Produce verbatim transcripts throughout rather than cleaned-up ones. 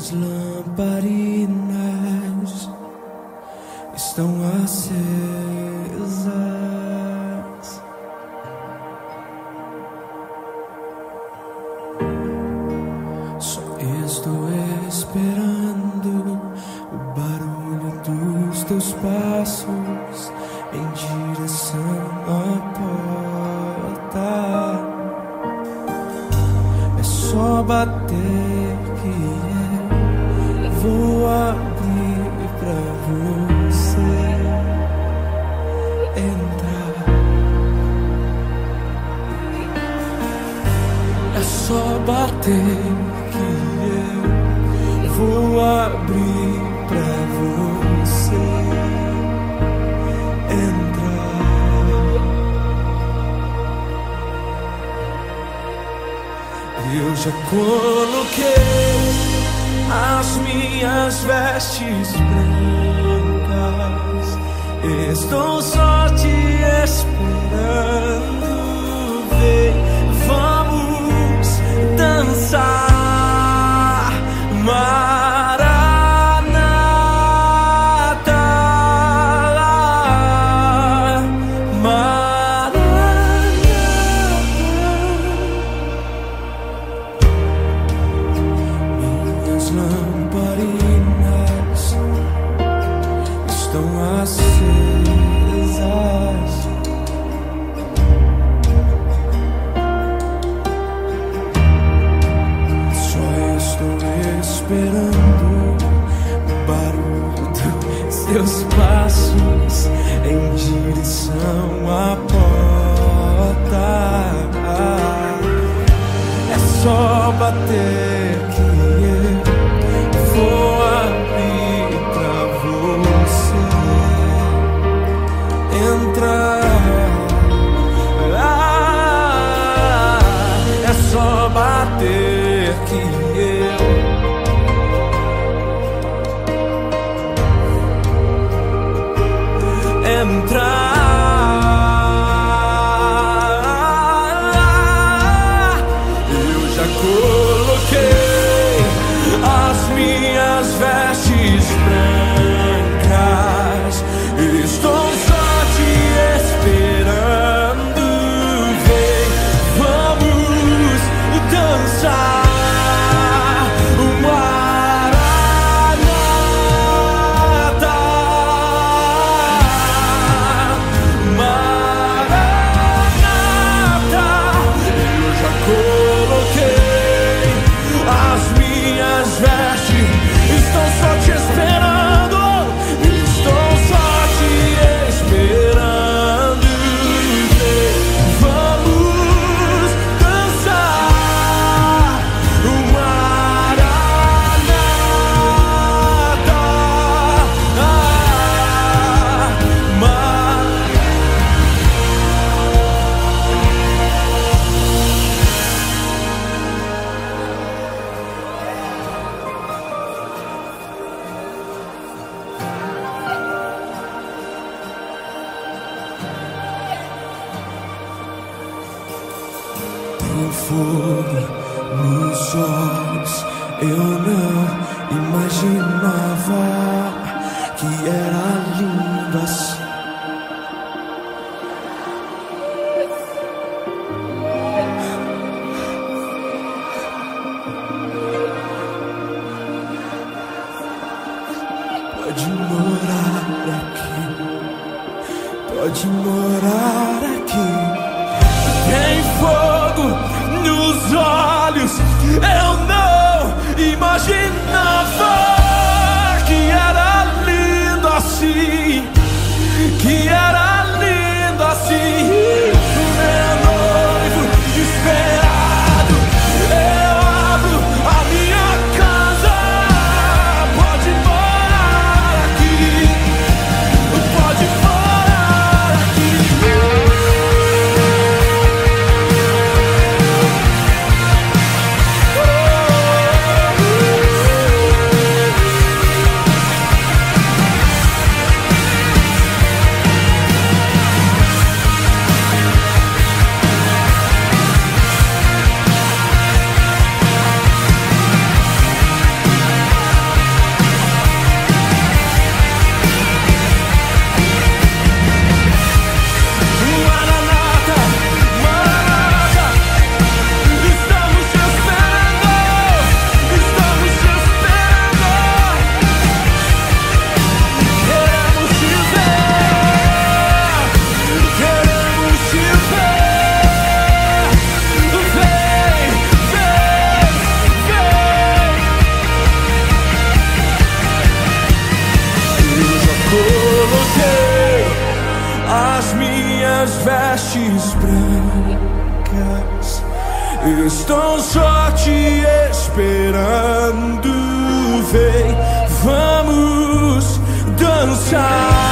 Minhas lamparinas estão acesas. Só estou esperando o barulho dos teus passos em direção à porta. É só bater que eu vou abrir pra você entrar. É só bater que eu vou abrir pra você entrar. Eu já coloquei as minhas vestes brancas, estou só te esperando. Vem, vamos dançar, Maranata, Maranata. Minhas lamparinas estão acesas. Só estou esperando o barulho dos seus passos em direção à porta. É só bater que eu vou abrir pra você entrar. Ah, é só bater que eu entrar. Eu já coloquei as minhas vestes brancas, estou só te esperando. Vem, vamos dançar, Maranata, Maranata. Eu já coloquei as minhas vestes, estou só te esperando, estou só te esperando. Vem, vamos dançar, Maranata, Maranata. Tem fogo nos olhos, eu não imaginava que era lindo assim. Pode morar aqui, pode morar aqui. Tem fogo nos olhos, eu não imaginava que era lindo assim, que era lindo assim. Meu noivo esperado, eu abro a minha casa. Pode morar aqui, pode morar aqui. Oh, oh, oh. minhas vestes brancas estão só te esperando. Vem, vamos dançar.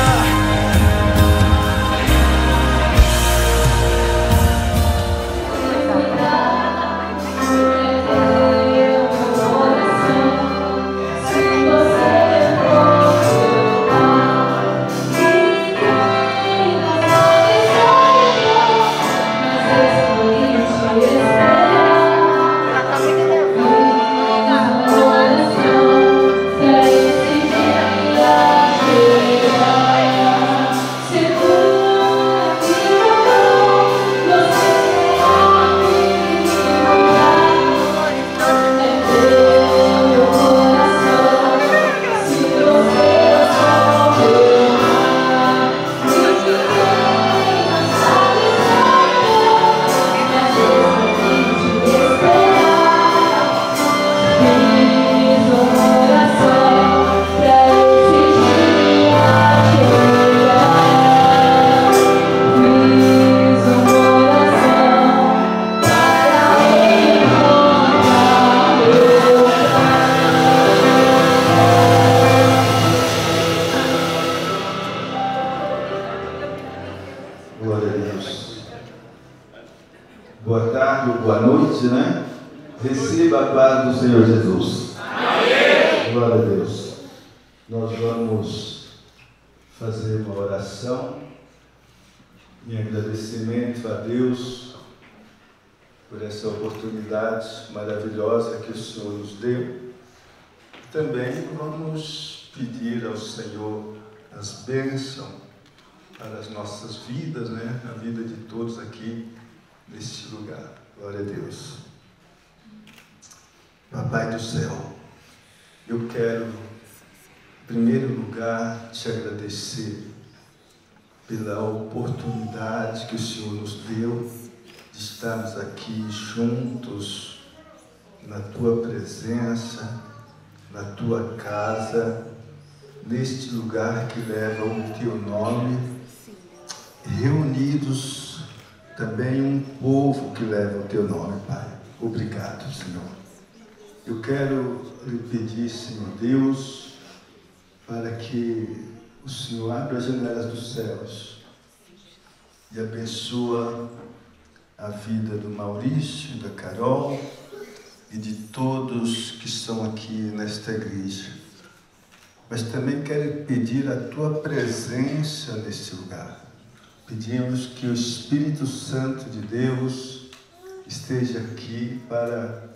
Boa tarde ou boa noite, né? Receba a paz do Senhor Jesus. Amém. Glória a Deus. Nós vamos fazer uma oração em agradecimento a Deus por essa oportunidade maravilhosa que o Senhor nos deu. Também vamos pedir ao Senhor as bênçãos para as nossas vidas, né? A vida de todos aqui neste lugar. Glória a Deus. Papai do céu, eu quero, em primeiro lugar, te agradecer pela oportunidade que o Senhor nos deu de estarmos aqui juntos na Tua presença, na Tua casa, neste lugar que leva o Teu nome, reunidos também um povo que leva o Teu nome, Pai. Obrigado, Senhor. Eu quero lhe pedir, Senhor Deus, para que o Senhor abra as janelas dos céus e abençoa a vida do Maurício, da Carol e de todos que estão aqui nesta igreja. Mas também quero pedir a Tua presença neste lugar. Pedimos que o Espírito Santo de Deus esteja aqui para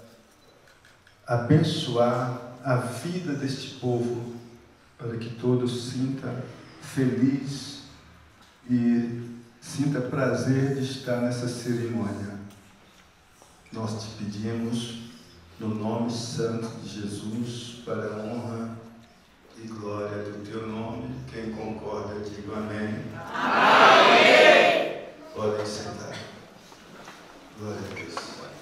abençoar a vida deste povo, para que todos sintam feliz e sinta prazer de estar nessa cerimônia. Nós te pedimos no nome santo de Jesus, para a honra e glória do Teu nome. Quem concorda, diga amém. Amém. Podem sentar. Glória a Deus.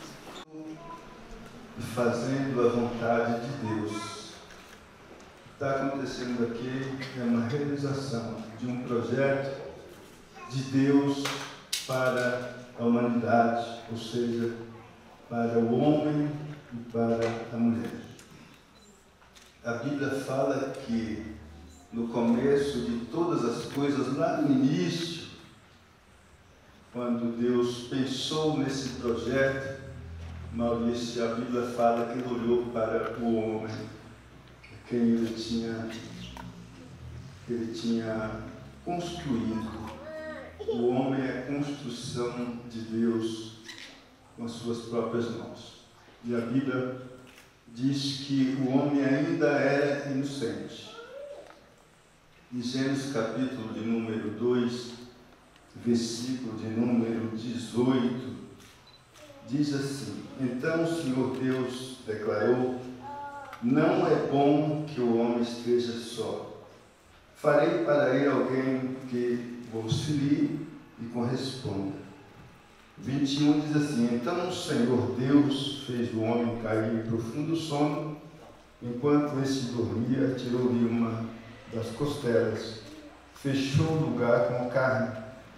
Fazendo a vontade de Deus. Está acontecendo aqui é uma realização de um projeto de Deus para a humanidade, ou seja, para o homem e para a mulher. A Bíblia fala que no começo de todas as coisas, lá no início, quando Deus pensou nesse projeto, Maurício, a Bíblia fala que ele olhou para o homem, quem ele tinha, ele tinha construído. O homem é a construção de Deus com as suas próprias mãos. E a Bíblia diz que o homem ainda era inocente. Em Gênesis capítulo de número dois, versículo de número dezoito, diz assim: então o Senhor Deus declarou: não é bom que o homem esteja só. Farei para ele alguém que o auxilie e corresponda. vinte e um diz assim: então o Senhor Deus fez o homem cair em profundo sono. Enquanto este dormia, tirou-lhe uma das costelas, fechou o lugar com carne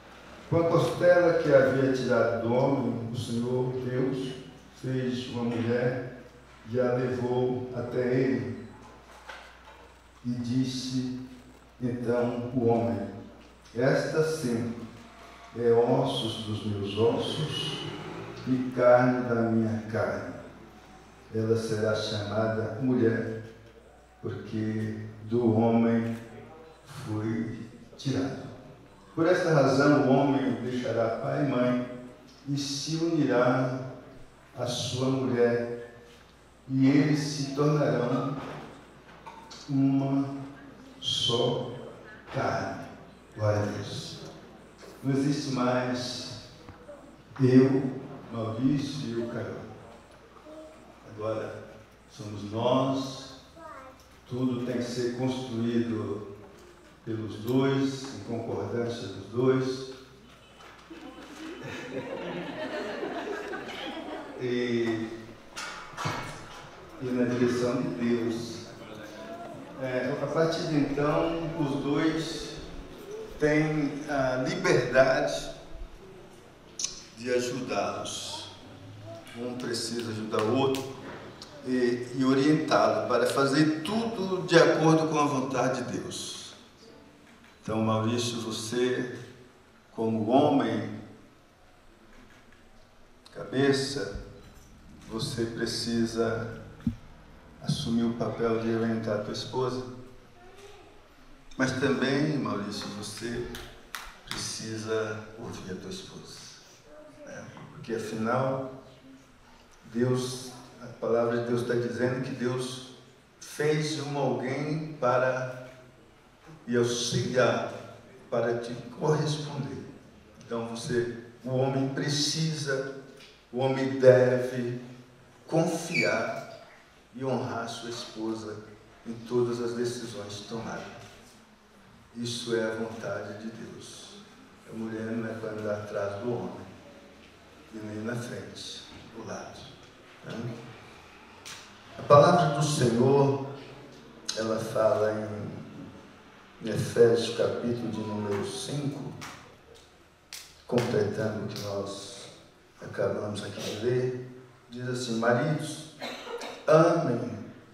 Com a costela que havia tirado do homem, o Senhor Deus fez uma mulher e a levou até ele. E disse então o homem: esta sim é ossos dos meus ossos e carne da minha carne. Ela será chamada mulher, porque do homem foi tirado. Por esta razão o homem deixará pai e mãe e se unirá à sua mulher, e eles se tornarão uma só carne. Glória a Deus. Não existe mais eu, Maurício e o Carol. Agora somos nós. Tudo tem que ser construído pelos dois, em concordância dos dois. E, e na direção de Deus. É, a partir de então, os dois têm a liberdade de ajudá-los. Um precisa ajudar o outro e, e orientá-lo para fazer tudo de acordo com a vontade de Deus. Então, Maurício, você, como homem, cabeça, você precisa assumir o papel de orientar a tua esposa. Mas também, Maurício, você precisa ouvir a tua esposa. Né? Porque, afinal, Deus, a palavra de Deus está dizendo que Deus fez um alguém para e auxiliar, para te corresponder. Então, você, o homem precisa, o homem deve confiar e honrar sua esposa em todas as decisões tomadas. Isso é a vontade de Deus. A mulher não é para andar atrás do homem, e nem na frente, do lado. Né? A palavra do Senhor, ela fala em, em Efésios, capítulo de número cinco, completando o que nós acabamos aqui de ler, diz assim: maridos, amem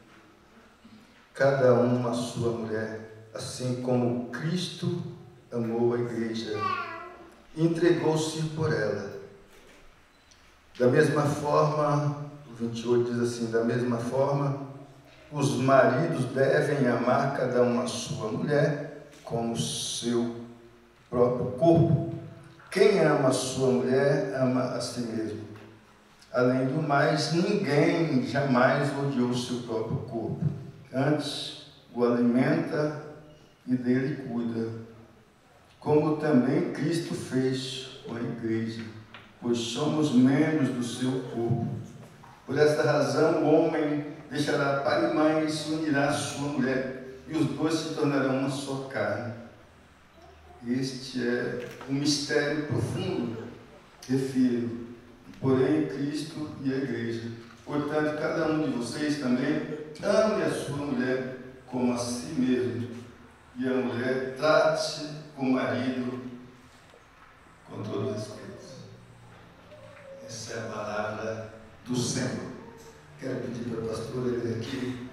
cada um a sua mulher, assim como Cristo amou a igreja e entregou-se por ela. Da mesma forma, o vinte e oito diz assim: da mesma forma, os maridos devem amar cada um a sua mulher como seu próprio corpo. Quem ama a sua mulher, ama a si mesmo. Além do mais, ninguém jamais odiou o seu próprio corpo. Antes, o alimenta e dele cuida, como também Cristo fez com a igreja, pois somos membros do seu corpo. Por esta razão, o homem deixará pai e mãe e se unirá à sua mulher, e os dois se tornarão uma só carne. Este é um mistério profundo, refiro, porém Cristo e a igreja. Portanto, cada um de vocês também ame a sua mulher como a si mesmo, e a mulher trate o marido com todo respeito. Essa é a palavra do Senhor. Quero pedir para a pastora ler aqui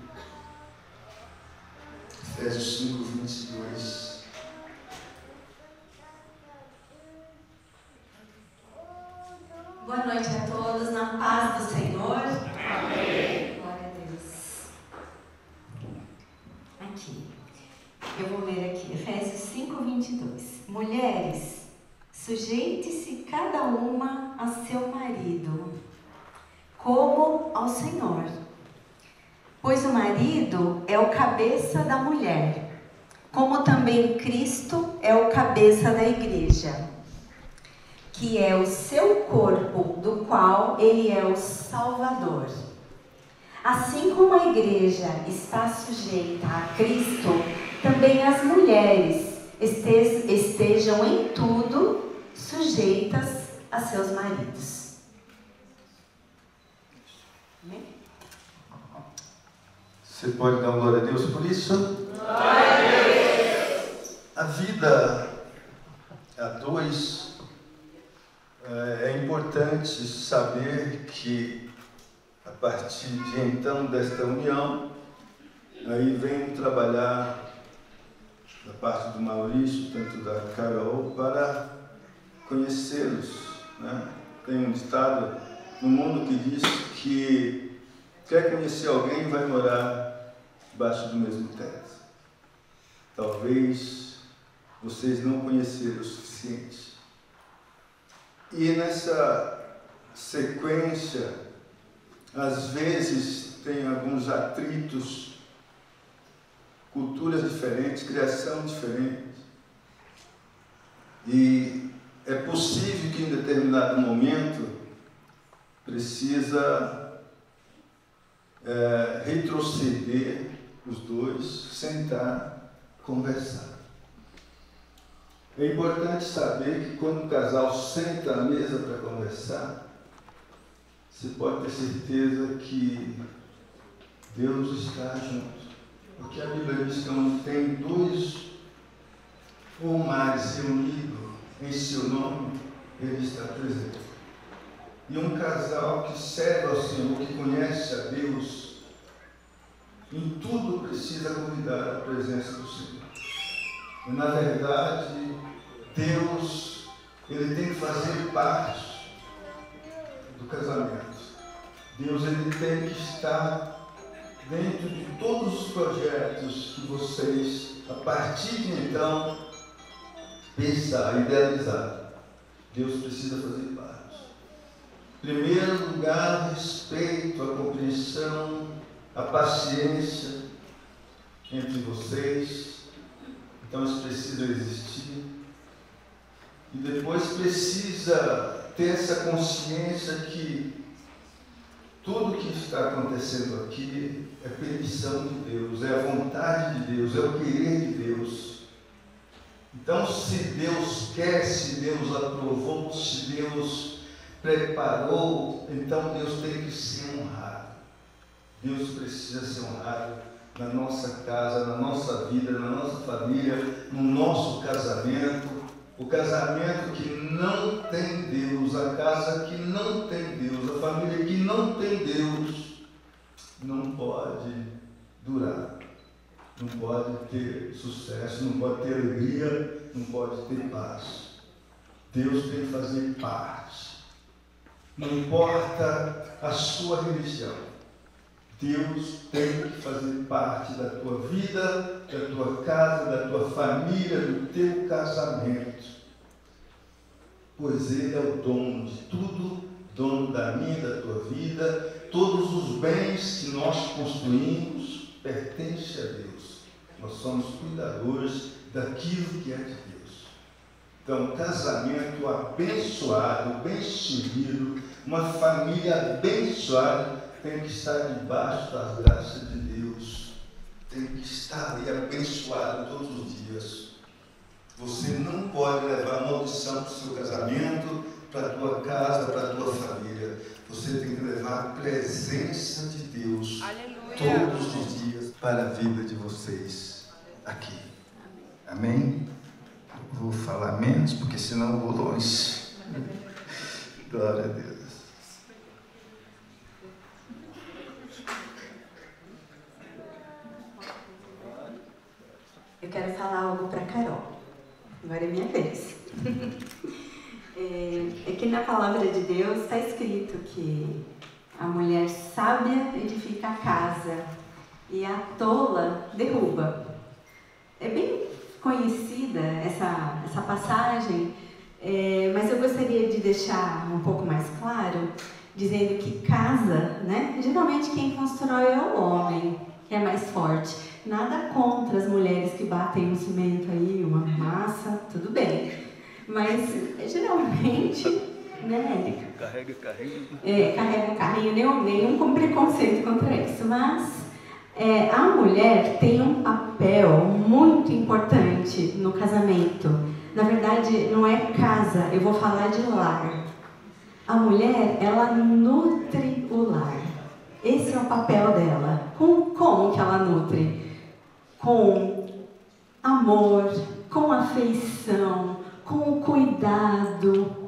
Efésios cinco, vinte e dois. Boa noite a todos, na paz do Senhor. Amém. Glória a Deus. Aqui, eu vou ler aqui, Efésios cinco, vinte e dois. Mulheres, sujeite-se cada uma a seu marido, como ao Senhor. Pois o marido é o cabeça da mulher, como também Cristo é o cabeça da igreja, que é o seu corpo, do qual ele é o Salvador. Assim como a igreja está sujeita a Cristo, também as mulheres estejam em tudo sujeitas a seus maridos. Amém? Você pode dar glória a Deus por isso? Glória a Deus! A vida a dois importante saber que, a partir de então desta união, aí vem trabalhar da parte do Maurício, tanto da Carol, para conhecê-los, né? Tem um ditado no mundo que diz que quer conhecer alguém, vai morar debaixo do mesmo teto. Talvez vocês não conheceram o suficiente. E nessa sequência, às vezes tem alguns atritos, culturas diferentes, criação diferente. E é possível que em determinado momento precisa é, retroceder os dois, sentar, conversar. É importante saber que quando o casal senta à mesa para conversar, você pode ter certeza que Deus está junto. Porque a Bíblia diz que onde tem dois ou mais reunidos em seu nome, Ele está presente. E um casal que serve ao Senhor, que conhece a Deus, em tudo precisa convidar a presença do Senhor. E, na verdade, Deus, Ele tem que fazer parte do casamento. Deus, Ele tem que estar dentro de todos os projetos que vocês, a partir de então, pensar, idealizar. Deus precisa fazer parte. Em primeiro lugar, o respeito, a compreensão, a paciência entre vocês. Então, isso precisa existir. E depois precisa ter essa consciência que tudo que está acontecendo aqui é permissão de Deus, é a vontade de Deus, é o querer de Deus. Então, se Deus quer, se Deus aprovou, se Deus preparou, então Deus tem que ser honrado. Deus precisa ser honrado na nossa casa, na nossa vida, na nossa família, no nosso casamento. O casamento que não tem Deus, a casa que não tem Deus, a família que não tem Deus, não pode durar, não pode ter sucesso, não pode ter alegria, não pode ter paz. Deus tem que fazer parte. Não importa a sua religião, Deus tem que fazer parte da tua vida, da tua casa, da tua família, do teu casamento. Pois Ele é o dono de tudo, dono da minha e da tua vida. Todos os bens que nós construímos pertencem a Deus. Nós somos cuidadores daquilo que é de Deus. Então, casamento abençoado, bem servido, uma família abençoada, tem que estar debaixo das graças de Deus. Tem que estar ali abençoado todos os dias. Você não pode levar maldição para o seu casamento, para a tua casa, para a tua família. Você tem que levar a presença de Deus, aleluia, todos os dias para a vida de vocês aqui. Amém? Vou falar menos, porque senão eu vou longe. Glória a Deus. Eu quero falar algo para Carol. Agora é minha vez. é, é que na palavra de Deus está escrito que a mulher sábia edifica a casa e a tola derruba. É bem conhecida essa, essa passagem, é, mas eu gostaria de deixar um pouco mais claro, dizendo que casa, né? Geralmente quem constrói é o homem, que é mais forte. Nada contra as mulheres que batem no cimento aí, uma massa, tudo bem. Mas, geralmente, né, Érica? Carrega carrinho. É, carrega carrinho, nenhum, nenhum com preconceito contra isso. Mas é, a mulher tem um papel muito importante no casamento. Na verdade, não é casa, eu vou falar de lar. A mulher, ela nutre o lar. Esse é o papel dela. Com, como que ela nutre? Com amor, com afeição, com cuidado,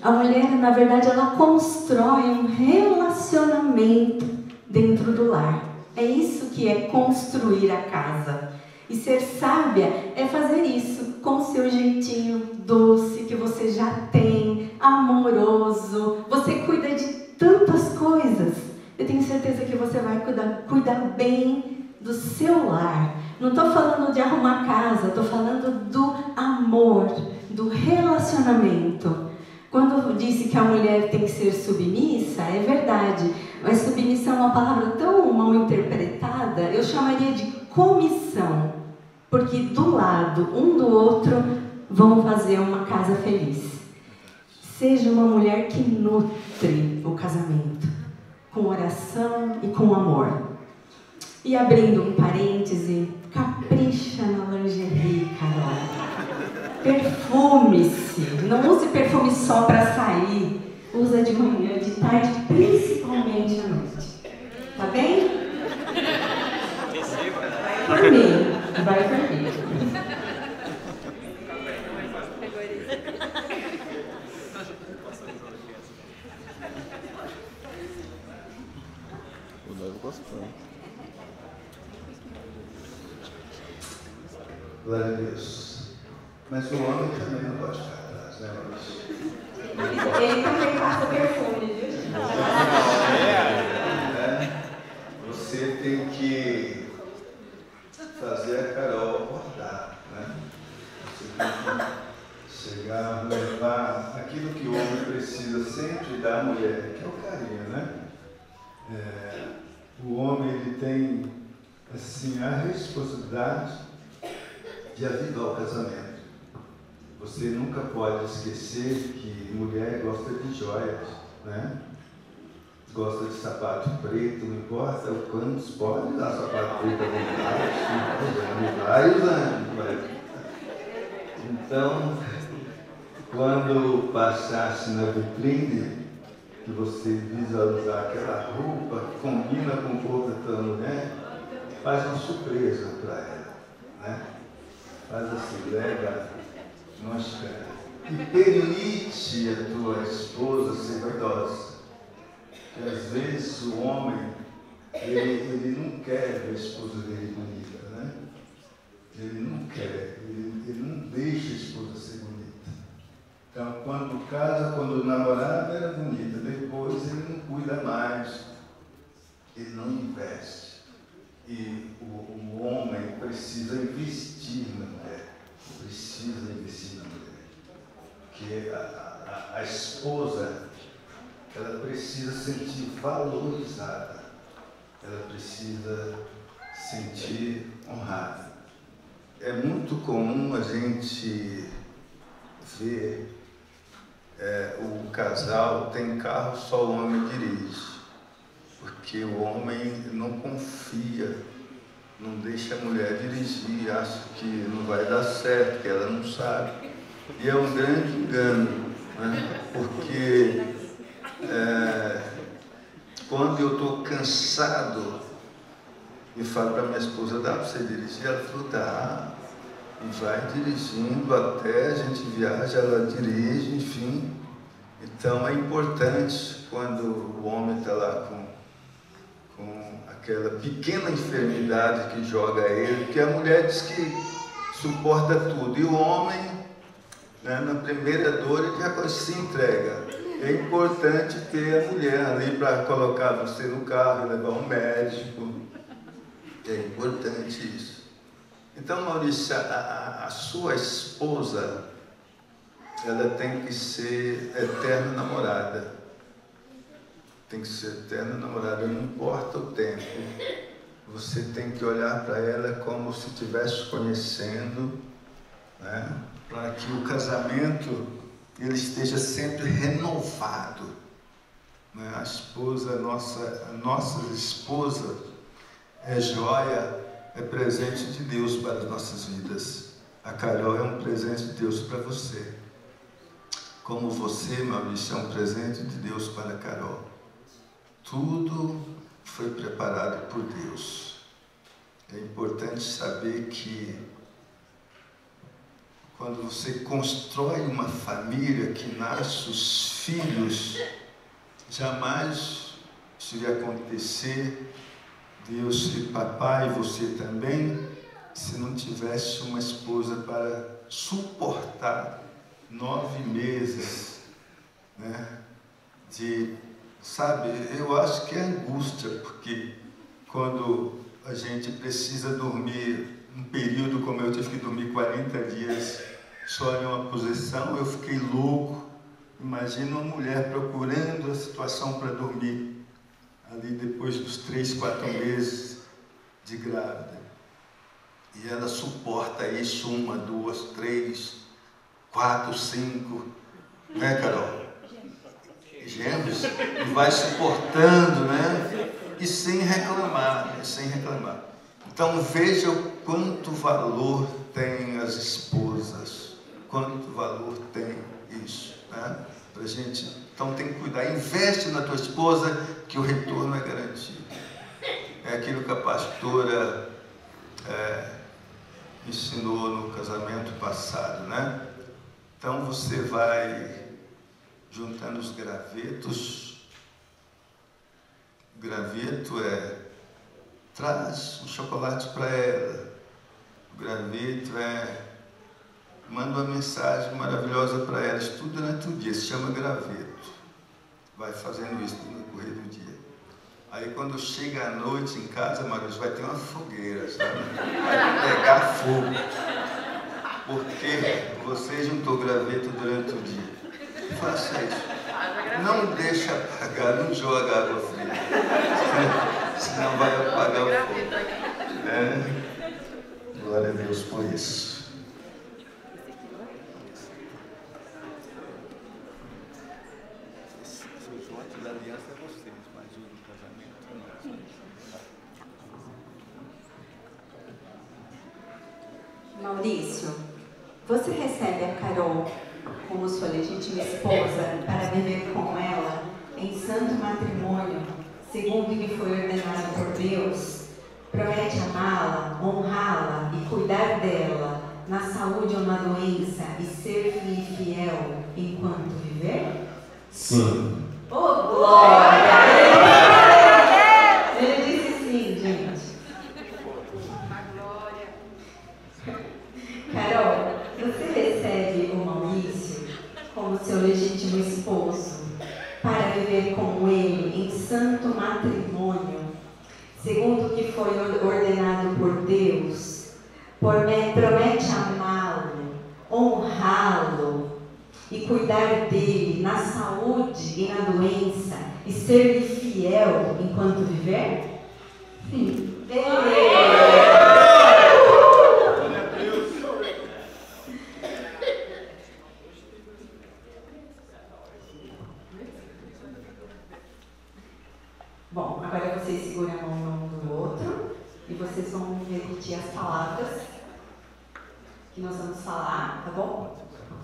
A mulher, na verdade, ela constrói um relacionamento dentro do lar. É isso que é construir a casa. E ser sábia é fazer isso com o seu jeitinho doce que você já tem, amoroso. Você cuida de tantas coisas. Eu tenho certeza que você vai cuidar, cuidar bem do seu lar. Não estou falando de arrumar casa, estou falando do amor, do relacionamento. Quando eu disse que a mulher tem que ser submissa, é verdade. Mas submissão é uma palavra tão mal interpretada, eu chamaria de comissão. Porque do lado, um do outro, vão fazer uma casa feliz. Seja uma mulher que nutre o casamento, com oração e com amor. E abrindo um parêntese, capricha na lingerie, Carol. Perfume-se. Não use perfume só para sair. Usa de manhã, de tarde, principalmente à noite. Tá bem? Vai por mim. Vai por mim. O noivo gostou. Glória a Deus. Mas o homem também não pode ficar atrás, né, Maurício? Ele também passa perfume, viu? É, você tem que fazer a Carol acordar, né? Você tem que chegar, levar aquilo que o homem precisa sempre da mulher, que é o carinho, né? É, o homem, ele tem, assim, a responsabilidade de avivar o casamento. Você nunca pode esquecer que mulher gosta de joias, né? Gosta de sapato preto, não importa o quantos pode usar sapato preto à vontade, vai usando, vai. Então, quando passasse na vitrine, que você visualizar aquela roupa que combina com o corpo da tua mulher, faz uma surpresa para ela, né? Faz assim, leva, não espera. E permite a tua esposa ser vaidosa. Porque às vezes o homem, ele, ele não quer ver a esposa dele bonita, né? Ele não quer, ele, ele não deixa a esposa ser bonita. Então, quando casa, quando namorava era bonita, depois ele não cuida mais, ele não investe. E o, o homem precisa investir na mulher, precisa investir na mulher. Porque a, a, a esposa, ela precisa sentir valorizada, ela precisa sentir honrada. É muito comum a gente ver é, o casal tem carro, só o homem dirige, porque o homem não confia, não deixa a mulher dirigir, acha que não vai dar certo, que ela não sabe. E é um grande engano, né? Porque é, quando eu estou cansado e falo para minha esposa, dá para você dirigir? Ela falou, dá. E vai dirigindo até a gente viaja, ela dirige, enfim. Então é importante quando o homem está lá com, com aquela pequena enfermidade que joga ele, porque a mulher diz que suporta tudo, e o homem, né, na primeira dor, ele já se entrega. É importante ter a mulher ali para colocar você no carro, levar um médico. É importante isso. Então, Maurício, a, a, a sua esposa, ela tem que ser eterna namorada. Tem que ser eterna namorada, não importa o tempo. Você tem que olhar para ela como se estivesse conhecendo, né? Para que o casamento ele esteja sempre renovado. Né? A esposa, a nossa, a nossa esposa é joia, é presente de Deus para as nossas vidas. A Carol é um presente de Deus para você. Como você, Maurício, é um presente de Deus para a Carol. Tudo foi preparado por Deus. É importante saber que quando você constrói uma família que nasce os filhos, jamais isso ia acontecer, Deus e papai, você também, se não tivesse uma esposa para suportar nove meses, né, de, sabe, eu acho que é angústia, porque quando a gente precisa dormir um período como eu tive que dormir quarenta dias só em uma posição, eu fiquei louco. Imagina uma mulher procurando a situação para dormir ali depois dos três, quatro meses de grávida. E ela suporta isso uma, duas, três, quatro, cinco, né, Carol? Gêmeos, e vai suportando, né? E sem reclamar, né? Sem reclamar. Então veja o quanto valor tem as esposas, quanto valor tem isso, né? Pra gente, então tem que cuidar, investe na tua esposa, que o retorno é garantido. É aquilo que a pastora é, ensinou no casamento passado, né? Então você vai juntando os gravetos. O graveto é, traz um chocolate para ela. O graveto é, manda uma mensagem maravilhosa para ela. Estuda durante o dia, se chama graveto. Vai fazendo isso no correr do dia. Aí quando chega à noite em casa, Marcos, vai ter uma fogueira, sabe? Vai pegar fogo. Porque você juntou graveto durante o dia. Faça isso. Não deixa apagar, não joga água fria. Senão vai apagar o fogo. É. Glória a Deus por isso. Os votos da aliança é vocês, mas o do casamento não. Maurício, você recebe a Carol como sua legítima esposa para viver com ela em santo matrimônio, segundo o que foi ordenado por Deus? Promete amá-la, honrá-la e cuidar dela na saúde ou na doença e ser-lhe fiel enquanto viver? Sim. Oh, glória! Ele disse sim, gente. Carol, você recebe o Maurício como seu legítimo esposo para viver com ele em santo matrimônio, segundo o que foi ordenado por Deus? Promete amá-lo, honrá-lo e cuidar dele na saúde e na doença e ser-lhe fiel enquanto viver? Sim. Bom, agora vocês seguram a mão um do outro e vocês vão repetir as palavras que nós vamos falar, tá bom?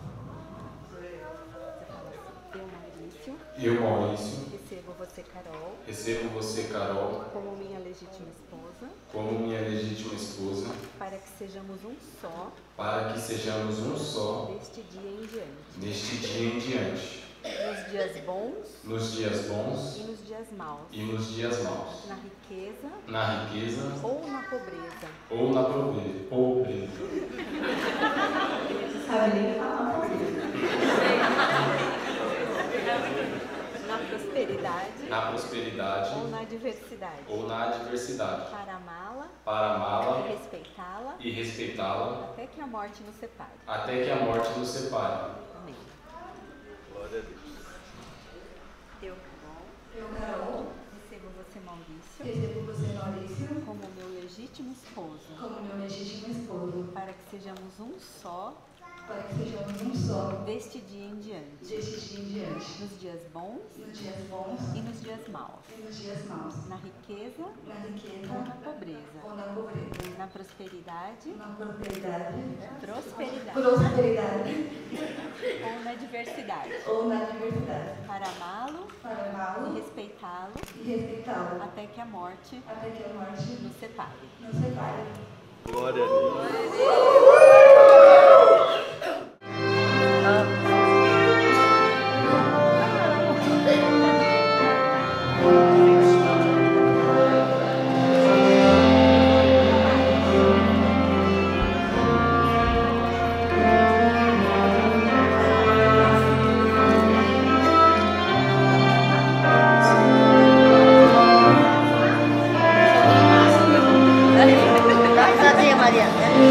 Eu, Maurício, recebo você, Carol, recebo você, Carol, como minha legítima esposa, como minha legítima esposa, para que sejamos um só, para que sejamos um só, deste dia em diante, neste dia em diante, nos dias bons, nos dias bons e nos dias maus, e nos dias maus, na riqueza, na riqueza ou na pobreza, ou na pobre- pobreza, Sabe nem falar. na prosperidade, na prosperidade ou na adversidade, ou na adversidade, para amá-la para e amá-la respeitá-la, e respeitá-la até que a morte nos separe. até que a morte nos separe. Amém. Glória a Deus. Eu, Carol, Eu, Carol, recebo você, Maurício, recebo você, Maurício, como meu legítimo esposo, como meu legítimo esposo, para que sejamos um só, para que sejamos um só deste dia em diante, deste dia em diante, nos dias bons nos dias bons e nos dias maus, e nos dias maus, na riqueza na ou riqueza na pobreza, ou na pobreza, na prosperidade, na prosperidade, prosperidade prosperidade ou na adversidade, ou na adversidade, para amá-lo para e amá-lo respeitá-lo e respeitá-lo, até que a morte até que a morte nos separe. nos separe. Glória a Deus.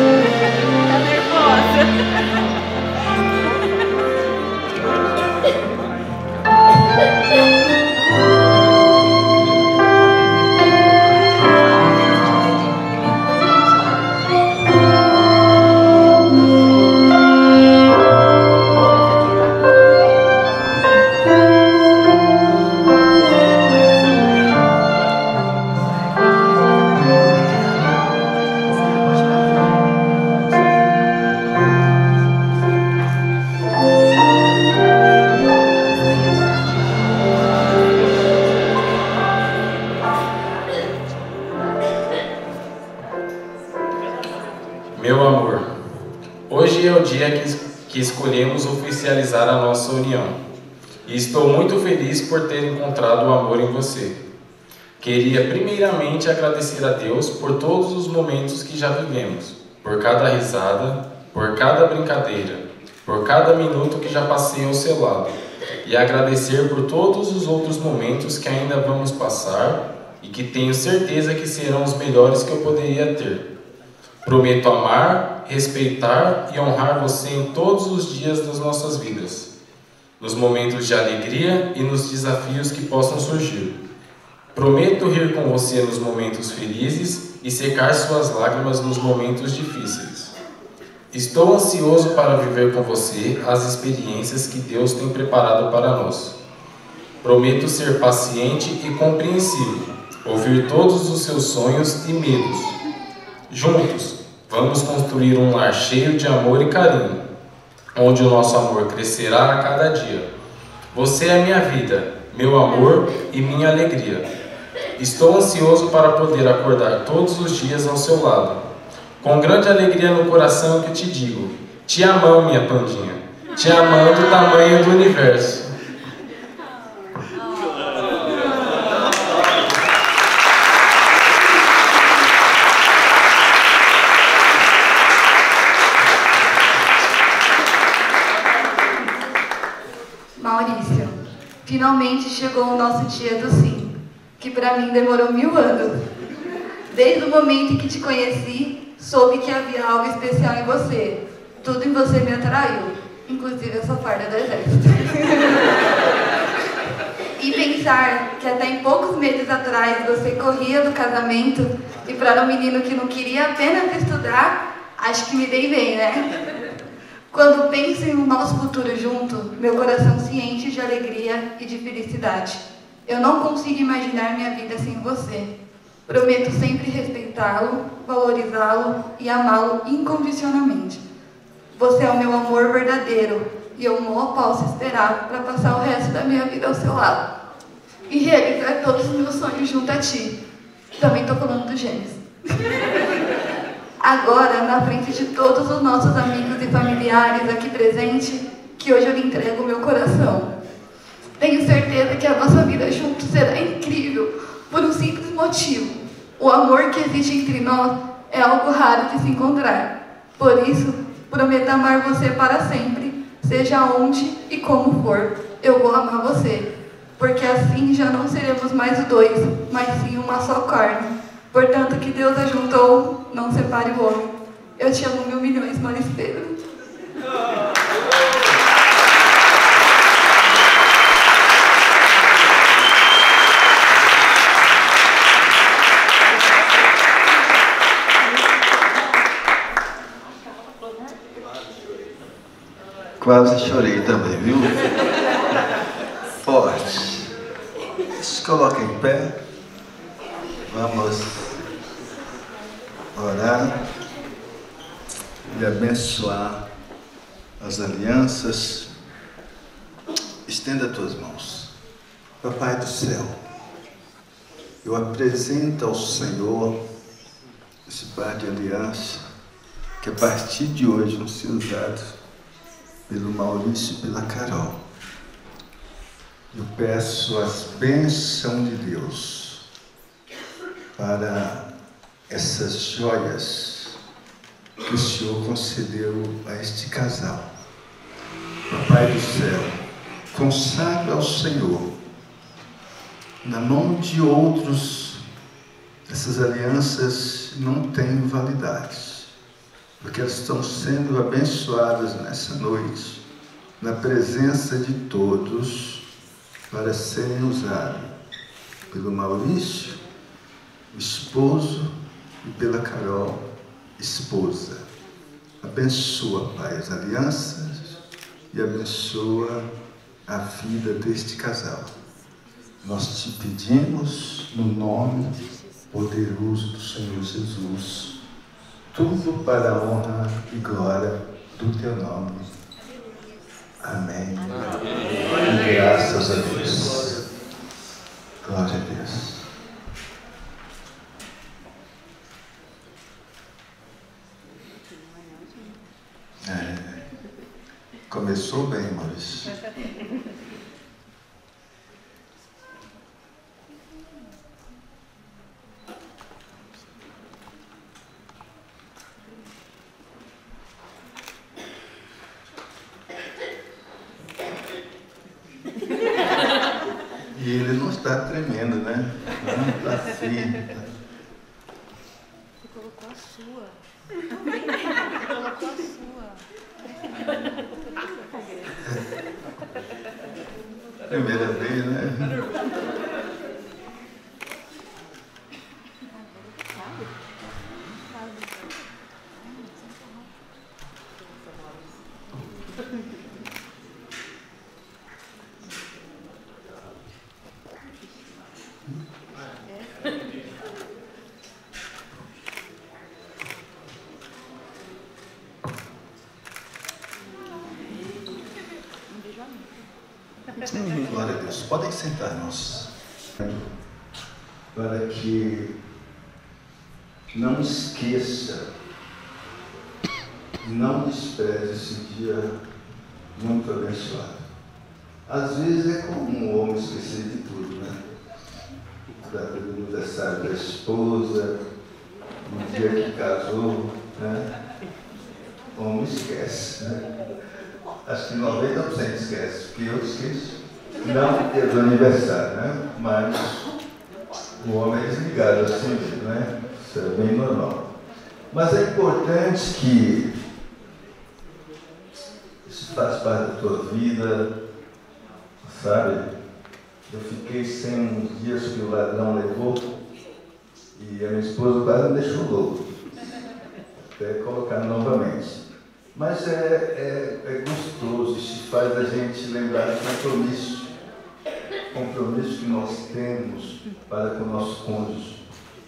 Meu amor, hoje é o dia que, que escolhemos oficializar a nossa união. E estou muito feliz por ter encontrado o amor em você. Queria primeiramente agradecer a Deus por todos os momentos que já vivemos, por cada risada, por cada brincadeira, por cada minuto que já passei ao seu lado, e agradecer por todos os outros momentos que ainda vamos passar e que tenho certeza que serão os melhores que eu poderia ter. Prometo amar, respeitar e honrar você em todos os dias das nossas vidas, nos momentos de alegria e nos desafios que possam surgir. Prometo rir com você nos momentos felizes e secar suas lágrimas nos momentos difíceis. Estou ansioso para viver com você as experiências que Deus tem preparado para nós. Prometo ser paciente e compreensivo, ouvir todos os seus sonhos e medos. Juntos, vamos construir um lar cheio de amor e carinho, onde o nosso amor crescerá a cada dia. Você é minha vida, meu amor e minha alegria. Estou ansioso para poder acordar todos os dias ao seu lado. Com grande alegria no coração que te digo, te amamos, minha pandinha, te amando do tamanho do universo. Maurício, finalmente chegou o nosso dia do sim, que para mim demorou mil anos. Desde o momento em que te conheci, soube que havia algo especial em você. Tudo em você me atraiu, inclusive essa farda do exército. E pensar que até em poucos meses atrás você corria do casamento e para um menino que não queria apenas estudar, acho que me dei bem, né? Quando penso em o nosso futuro junto, meu coração se enche de alegria e de felicidade. Eu não consigo imaginar minha vida sem você. Prometo sempre respeitá-lo, valorizá-lo e amá-lo incondicionalmente. Você é o meu amor verdadeiro e eu mal posso esperar para passar o resto da minha vida ao seu lado e realizar todos os meus sonhos junto a ti. Também estou falando dos gêmeos. Agora, na frente de todos os nossos amigos e familiares aqui presentes, que hoje eu lhe entrego o meu coração. Tenho certeza que a nossa vida juntos será incrível, por um simples motivo. O amor que existe entre nós é algo raro de se encontrar. Por isso, prometo amar você para sempre, seja onde e como for, eu vou amar você. Porque assim já não seremos mais dois, mas sim uma só carne. Portanto, que Deus ajuntou, não separe o homem. Eu te amo mil milhões, Maurício Pedro. Quase chorei também, viu? Forte. Se coloca em pé. Vamos orar e abençoar as alianças. Estenda as tuas mãos. Papai do céu, eu apresento ao Senhor esse par de aliança que a partir de hoje vão ser usados pelo Maurício e pela Carol. Eu peço as bênçãos de Deus para essas joias que o Senhor concedeu a este casal. Papai do céu, consagra ao Senhor, na mão de outros, essas alianças não têm validade. porque elas estão sendo abençoadas nessa noite, na presença de todos, para serem usadas pelo Maurício, esposo, e pela Carol, esposa. Abençoa, Pai, as alianças e abençoa a vida deste casal. Nós te pedimos no nome poderoso do Senhor Jesus, tudo para a honra e glória do teu nome. Amém. Amém. E graças a Deus. Glória a Deus. É, começou bem, Maurício. E ele não está tremendo, né? Não está firme. Você colocou a sua. Você colocou a sua. Primeira vez, né? Glória a Deus. Podem sentar, irmãos. Para que não esqueça, não despreze esse dia muito abençoado. Às vezes é comum o homem esquecer de tudo, né? Do aniversário da esposa, no dia que casou, né? O homem esquece, né? Acho que noventa por cento esquece, porque eu esqueço. Não é do aniversário, né? Mas o homem é desligado assim, né? Isso é bem normal. Mas é importante que isso faz parte da tua vida, sabe? Eu fiquei sem uns dias que o ladrão levou e a minha esposa quase me deixou louco. Até colocar novamente. Mas é, é, é gostoso, isso faz a gente lembrar do compromisso, compromisso que nós temos para com o nosso cônjuge.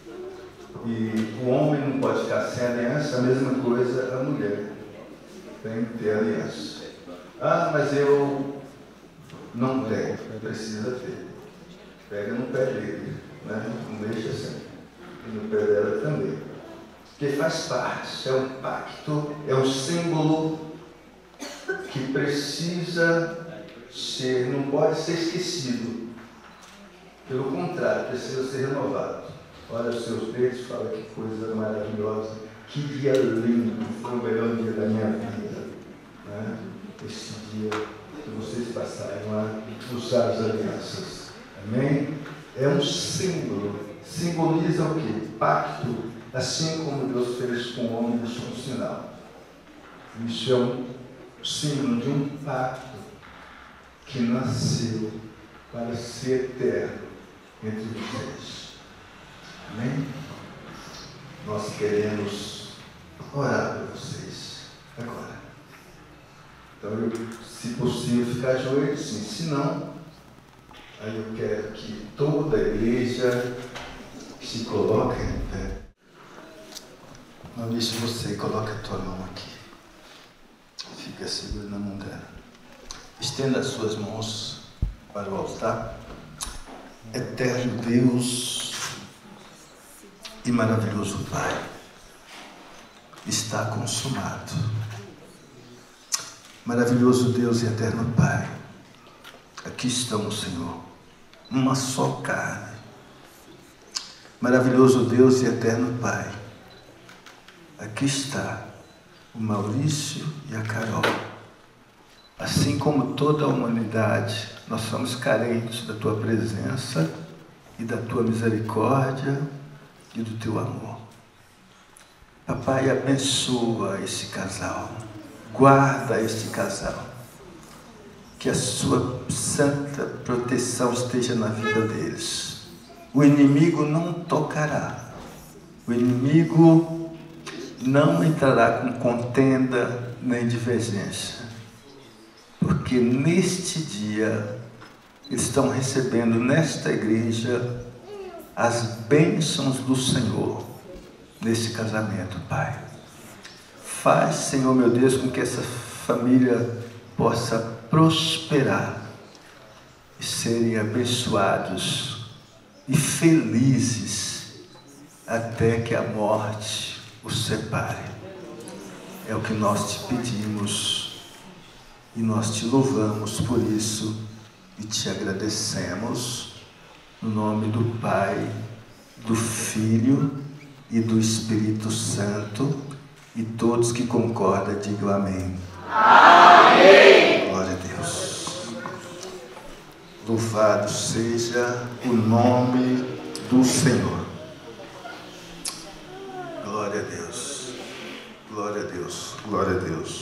E o homem não pode ficar sem aliança, a mesma coisa a mulher. Tem que ter aliança. Ah, mas eu não tenho, precisa ter. Pega no pé dele, né? Não deixa assim. E no pé dela também. Porque faz parte, é um pacto, é um símbolo que precisa ser, não pode ser esquecido. Pelo contrário, precisa ser renovado. Olha os seus dedos, fala que coisa maravilhosa, que dia lindo, foi o melhor dia da minha vida. Né? Esse dia que vocês passaram a usar as alianças. Amém? É um símbolo. Simboliza o quê? Pacto. Assim como Deus fez com o homem, deixou um sinal. Isso é um símbolo de um pacto que nasceu para ser eterno entre vocês. Amém? Nós queremos orar por vocês agora. Então, eu, se possível, ficar de joelho, sim. Se não, aí eu quero que toda a igreja se coloque em pé. Maurício, você coloca a tua mão aqui. Fica seguro na mão dela. Estenda as suas mãos para o altar. Eterno Deus e maravilhoso Pai, está consumado. Maravilhoso Deus e eterno Pai, aqui estamos, Senhor, uma só carne. Maravilhoso Deus e eterno Pai, aqui está o Maurício e a Carol. Assim como toda a humanidade, nós somos carentes da Tua presença e da Tua misericórdia e do Teu amor. Papai, abençoa esse casal, guarda este casal, que a sua santa proteção esteja na vida deles. O inimigo não tocará, o inimigo não entrará com contenda nem divergência, porque neste dia eles estão recebendo nesta igreja as bênçãos do Senhor nesse casamento, Pai. Faz, Senhor meu Deus, com que essa família possa prosperar e serem abençoados e felizes até que a morte os separe. É o que nós te pedimos e nós te louvamos por isso e te agradecemos no nome do Pai, do Filho e do Espírito Santo, e todos que concordam digam amém. Amém. Glória a Deus. Louvado seja o nome do Senhor. Glória a Deus. Glória a Deus. Glória a Deus.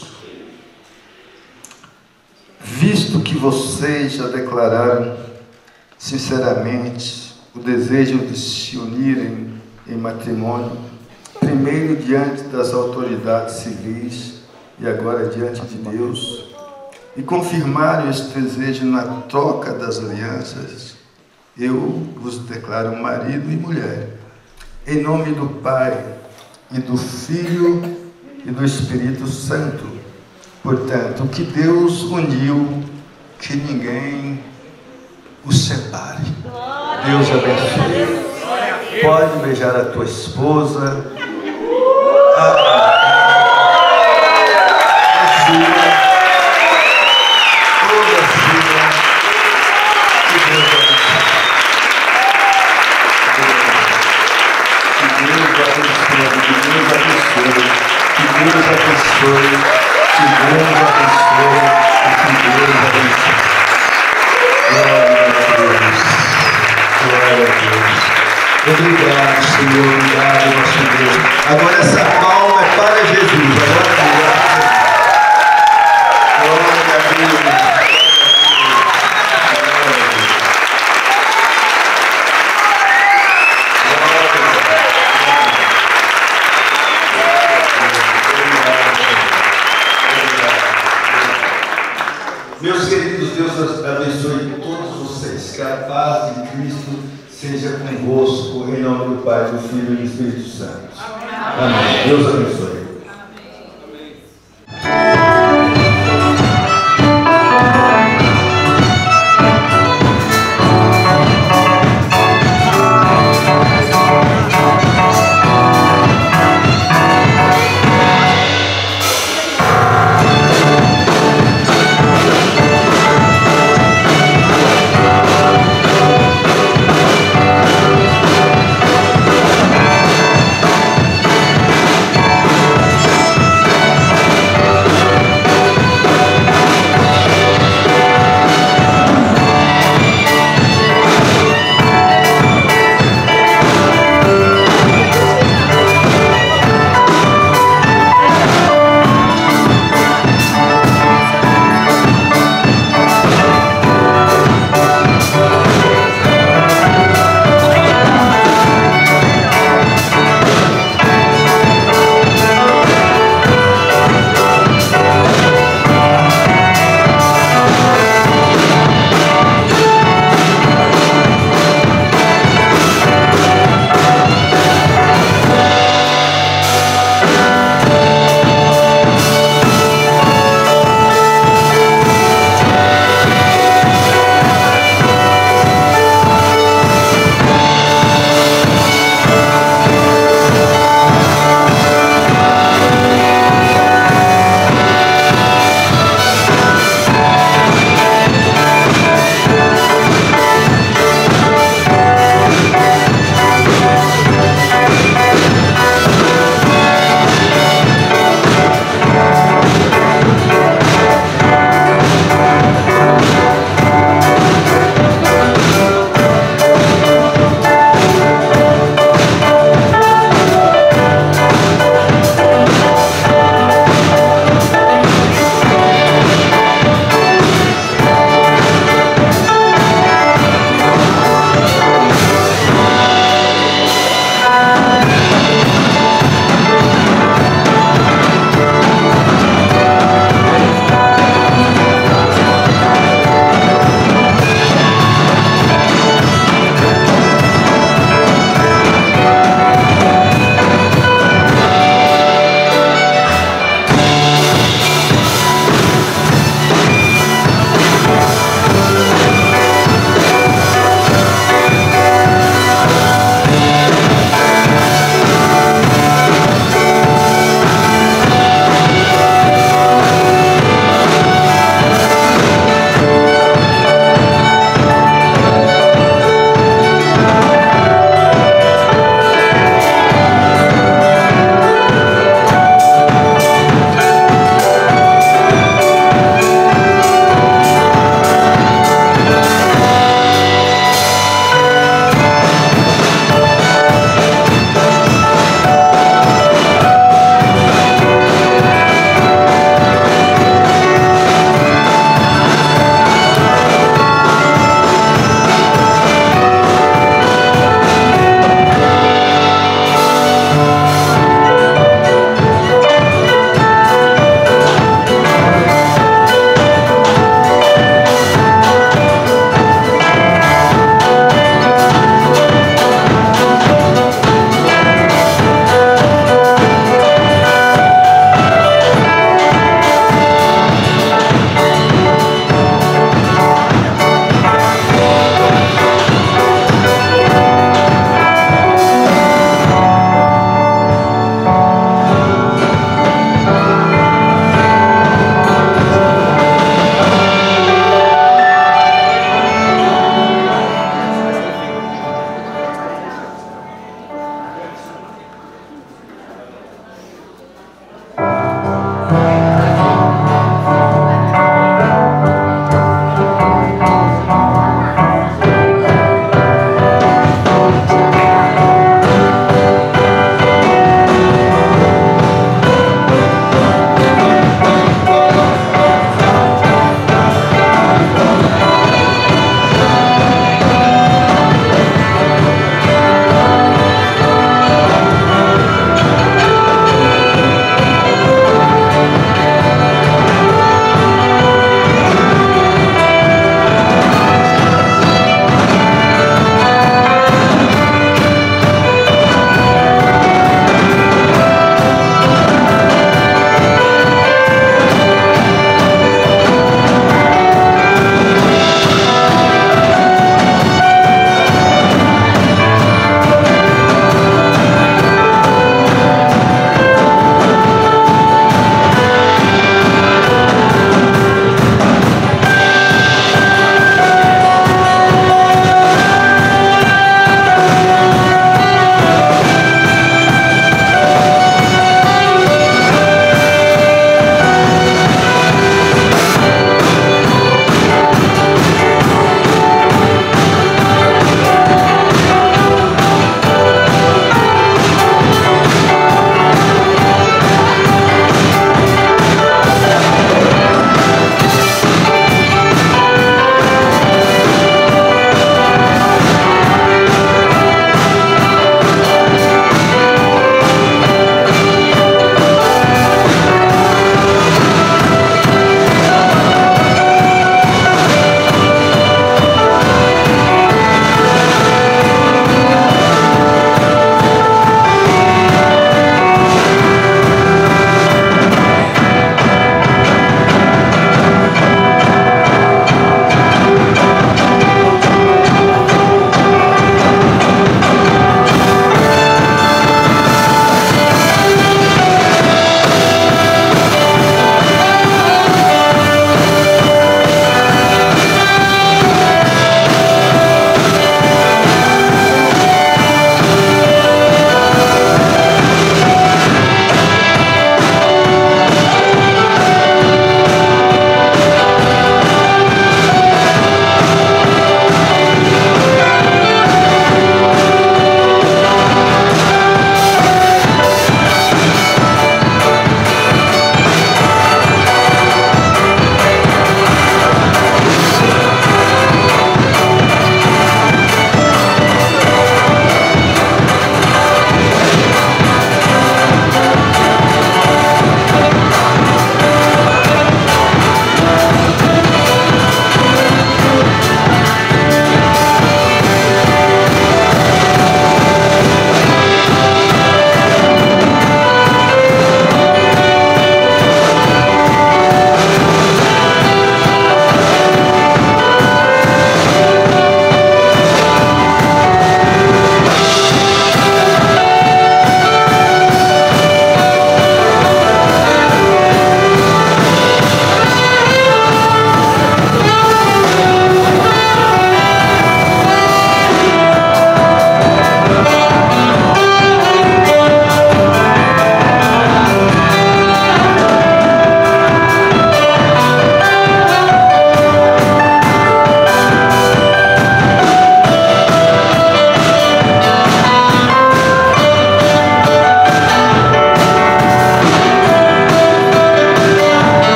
Visto que vocês já declararam sinceramente o desejo de se unirem em matrimônio, primeiro diante das autoridades civis e agora diante de Deus, e confirmaram esse desejo na troca das alianças, eu vos declaro marido e mulher, em nome do Pai, e do Filho, e do Espírito Santo. Portanto, o que Deus uniu, que ninguém o separe. Deus abençoe. Pode beijar a tua esposa. A, a filha. Toda a filha. Que Deus abençoe. Que Deus abençoe. Que Deus abençoe. Que Deus abençoe. Que Deus abençoe. Que Deus abençoe. Glória a Deus. Glória a Deus. Obrigado, Senhor, obrigado, nosso Deus. Agora essa palma é para Jesus. Agora glória a Deus. Meus queridos, Deus abençoe todos vocês. Que a paz de Cristo seja convosco, em nome do Pai, do Filho e do Espírito Santo. Amém. Amém. Deus abençoe. Amém.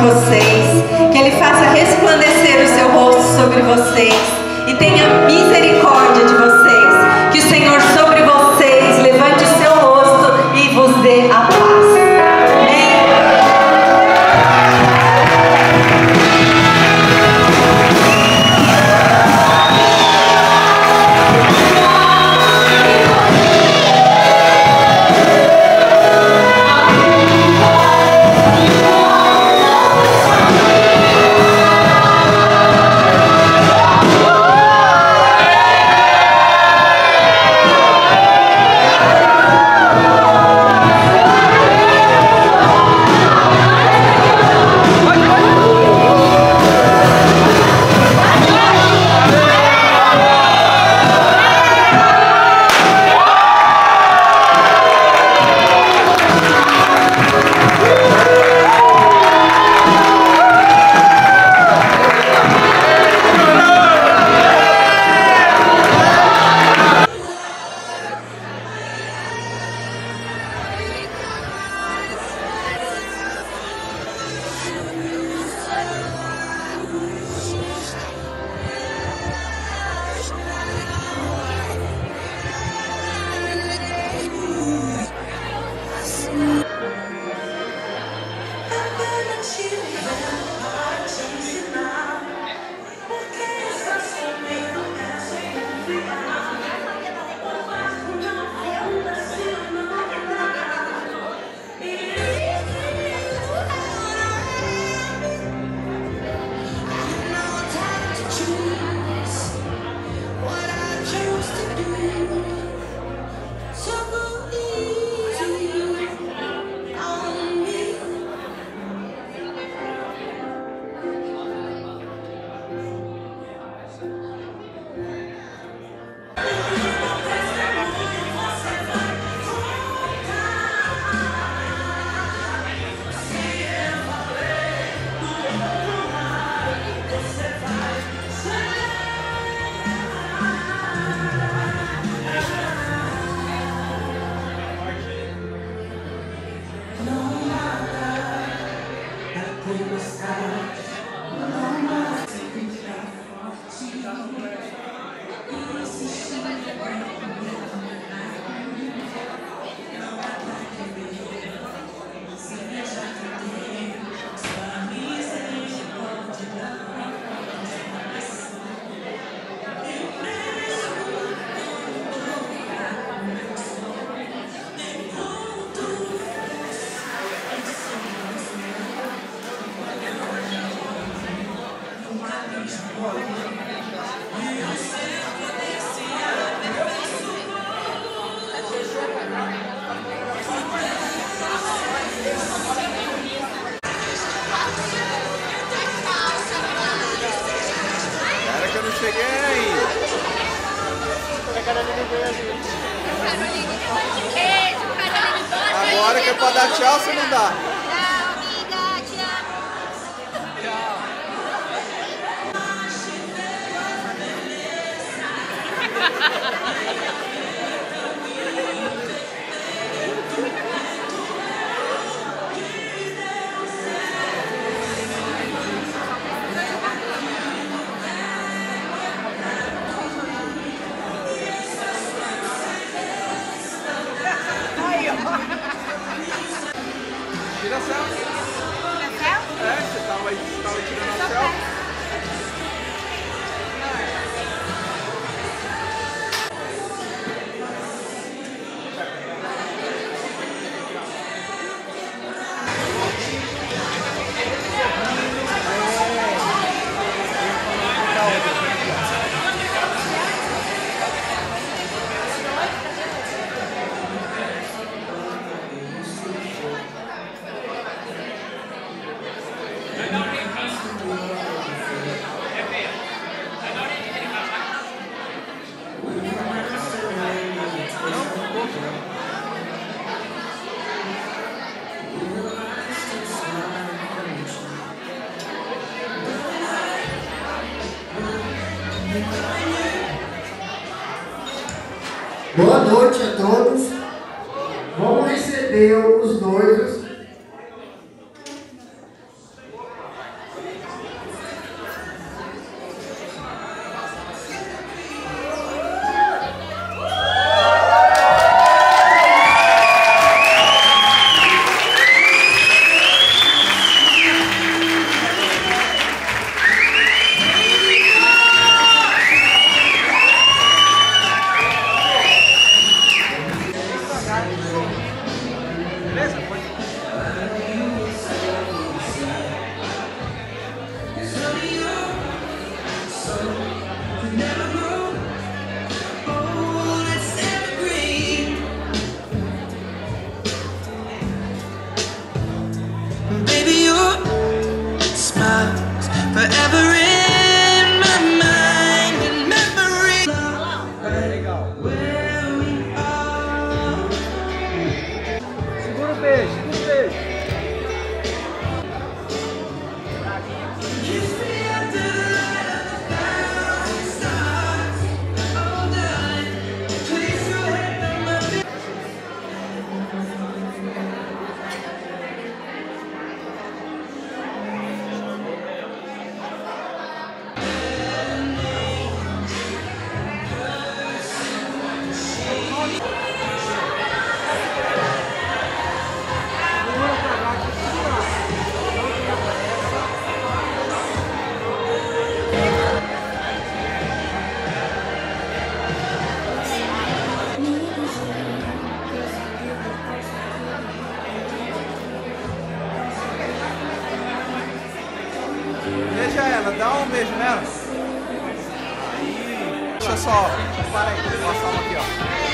vocês, que Ele faça resplandecer o seu rosto sobre vocês e tenha misericórdia de vocês, que o Senhor sobre vocês levante o seu rosto e vos dê a paz. Agora que é pra dar tchau, você não dá. Tira selfie. Tira selfie? É, você tava aí, tava tirando a selfie. Boa noite a todos. Vamos receber os noivos. forever in my mind and memory. Where we are. Segura o beijo, segura o beijo. Beija ela, dá um beijo nela. Aí. Deixa eu só. Para aí, vou passar uma aqui, ó.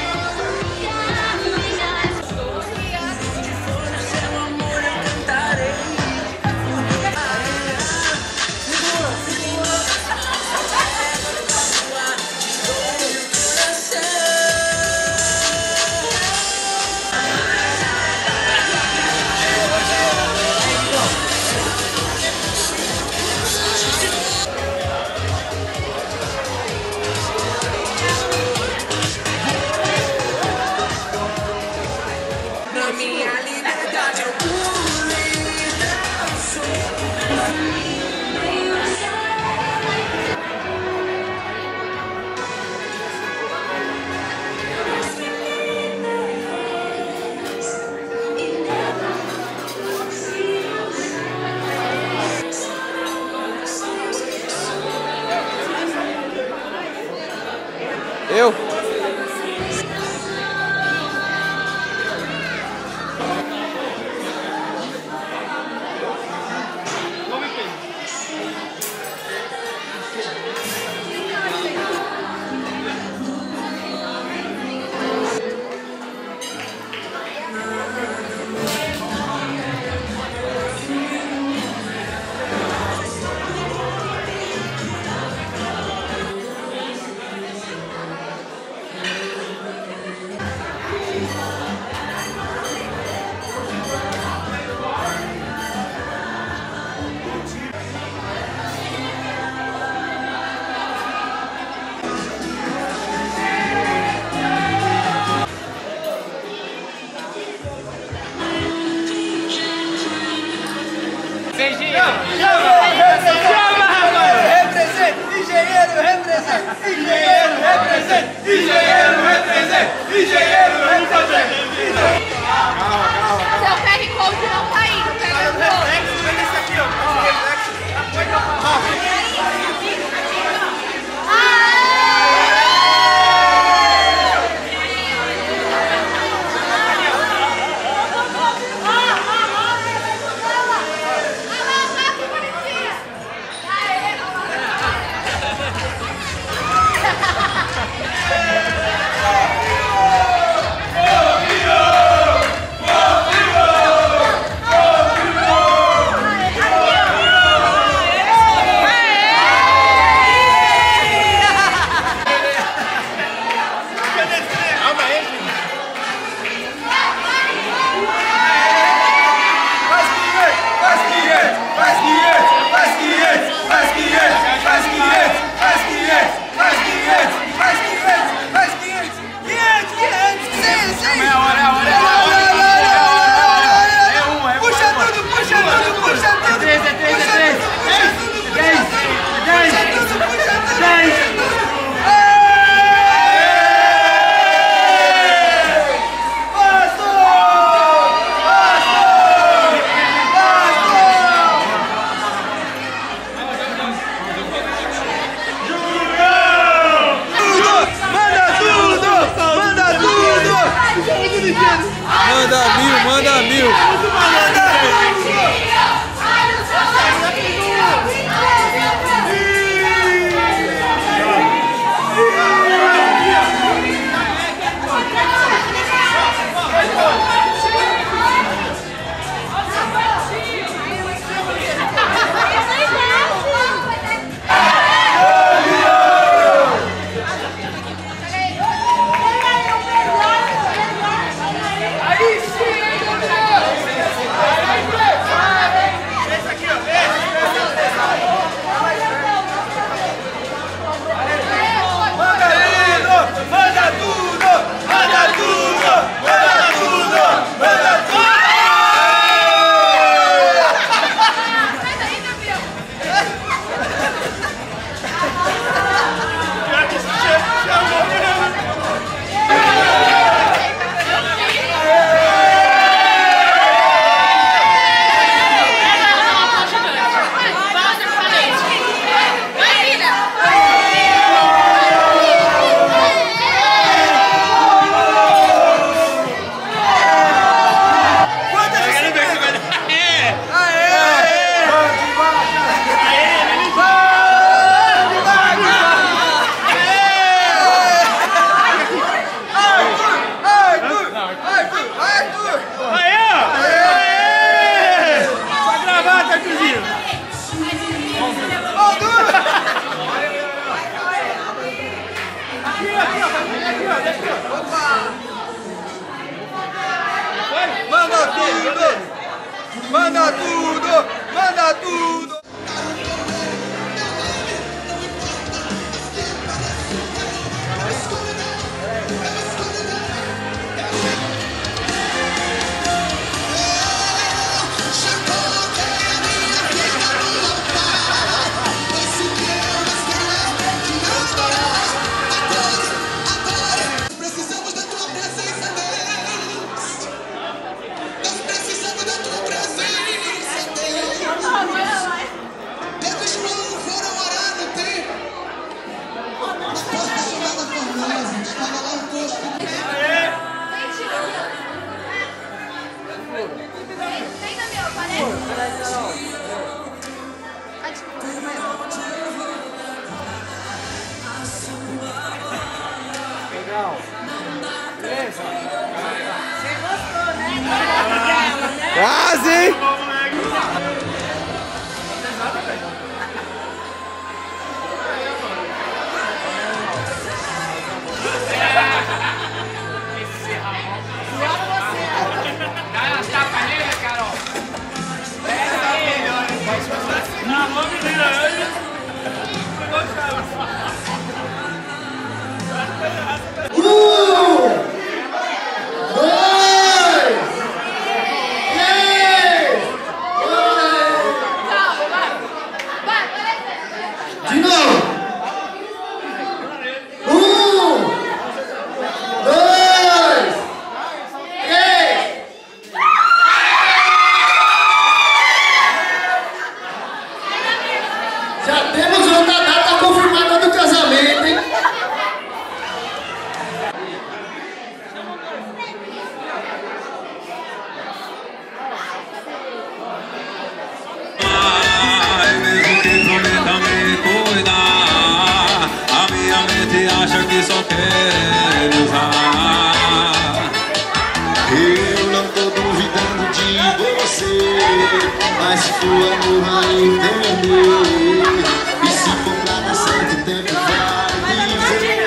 Eu? Chama, rapaz! Representa! Engenheiro, representa! Engenheiro, representa! Engenheiro, representa! Engenheiro, representa! Calma, calma, calma. Seu Q R Code não tá indo, pega o code. Pega esse aqui, ó. Wow! Manda tudo, manda tudo. Legal. Beleza? Você gostou, né? Quase! Já temos outra data confirmada do casamento, hein? Ai, mesmo que prometa me cuidar, a minha mente acha que só quer me usar. Eu não tô duvidando de você, mas se for amor vai entender. E se for pra dar certo, o tempo vai me ver.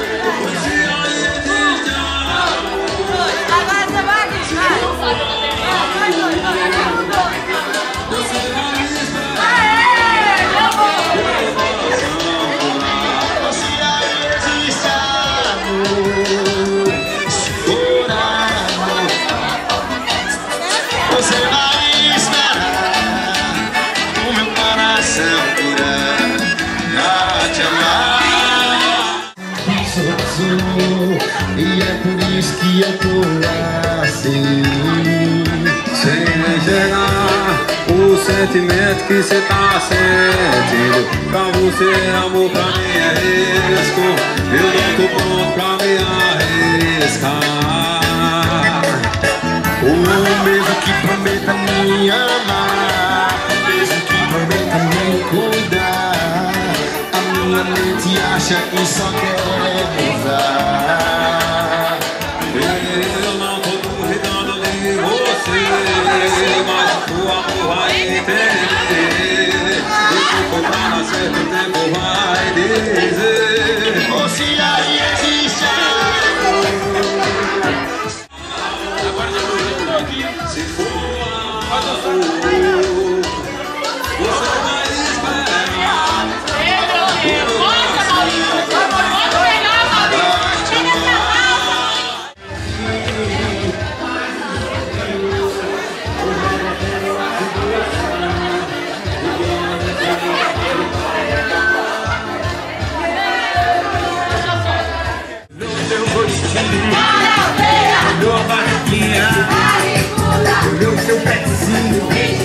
Agora você vai aqui, vai. Aê, meu Se aí existe amor, se for amor, você vai esperar o meu coração curar pra te amar. Sou, sou, e é por isso que eu tô assim. Sem enxergar o sentimento que cê tá sentindo. Pra você, amor, pra mim é risco. Eu não tô pronto pra me arriscar. O mesmo que prometa me amar, mesmo que prometa me cuidar, a minha mente acha que só quer usar. Eu não tô duvidando de você, mas o amor vai entender. E se for pra dar certo, o tempo vai dizer. Ou se aí existe amor. Se for amor, você vai esperar. Nossa, Maurício, vamos pegar, Maurício. Chega essa mão. Meu rostinho, meu barriguinha, meu seu pezinho.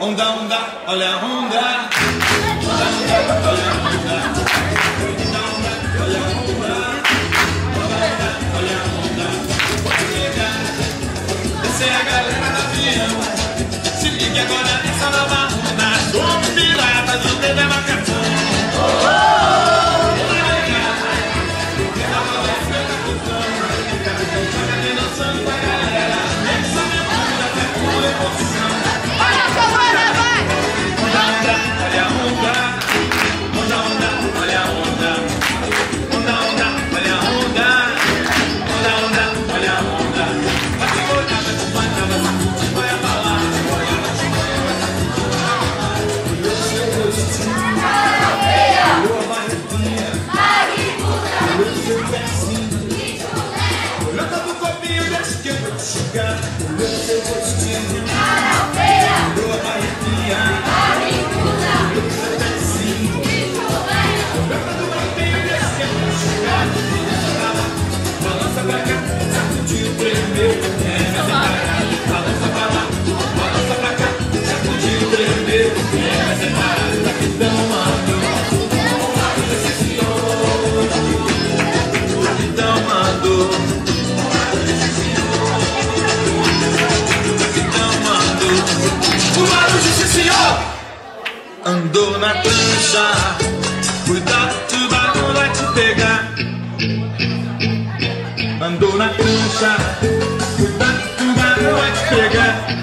onda, onda, olha a onda. Onda, onda, olha a onda. Onda, onda, olha a onda. Onda, onda, olha a onda. Pode pegar. Essa é a galera da avião. Se ligue agora nessa nova onda. Somos piratas do T V Macacão. Oh, oh, andou na prancha, cuidado, o tubarão vai te pegar. Andou na prancha, cuidado, o tubarão vai te pegar.